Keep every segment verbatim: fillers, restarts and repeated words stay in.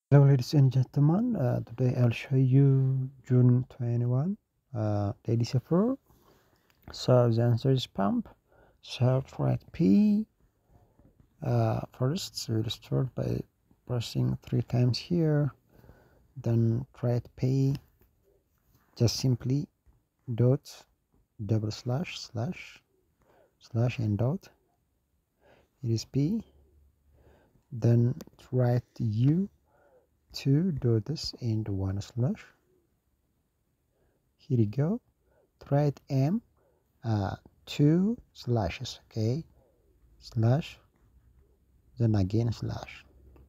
Hello ladies and gentlemen, uh, today I'll show you June twenty-first uh, daily shuffle. So the answer is pump. So write P. Uh, first we'll start by pressing three times here, then write P, just simply dot, double slash, slash, slash and dot. It is P. Then write U, two dots and one slash. Here you go. Write M, uh, two slashes, okay, slash, then again slash.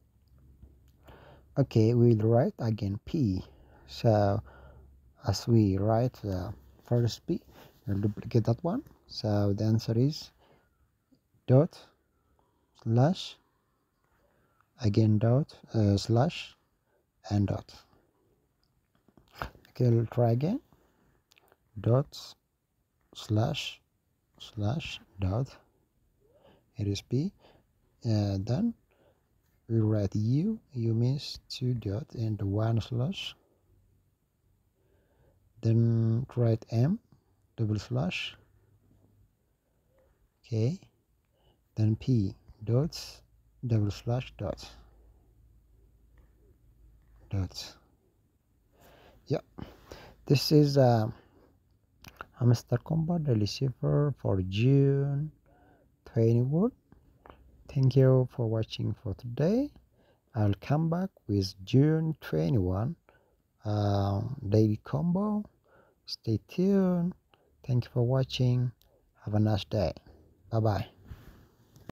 Okay, we'll write again P. So as we write the first P, we'll duplicate that one. So the answer is dot, slash, again dot, uh, slash, and dot. Okay, we'll try again. Dot, slash, slash, dot. It is P. Uh, then we write U. U means two dot and one slash. Then write M, double slash. Okay. Then P, dots, double slash, dot, dot. Yeah. This is a hamster combo daily cipher for June twenty-first. Thank you for watching for today. I'll come back with June twenty-first um, daily combo. Stay tuned. Thank you for watching. Have a nice day. Bye bye.